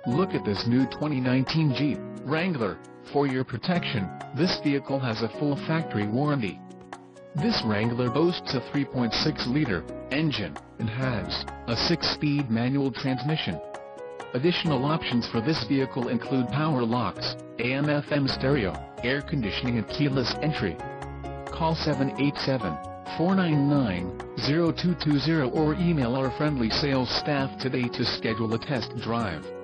Look at this new 2019 Jeep Wrangler. For your protection, this vehicle has a full factory warranty. This Wrangler boasts a 3.6-liter engine and has a 6-speed manual transmission. Additional options for this vehicle include power locks, AM/FM stereo, air conditioning and keyless entry. Call 787-499-0220 or email our friendly sales staff today to schedule a test drive.